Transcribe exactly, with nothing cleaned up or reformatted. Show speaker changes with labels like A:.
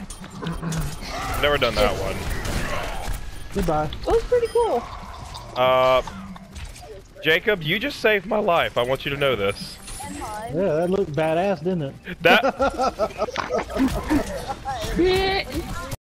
A: Never done that one.
B: Goodbye.
C: It was pretty cool.
A: Uh, Jacob, you just saved my life. I want you to know this.
B: Yeah, that looked badass, didn't it?
A: That.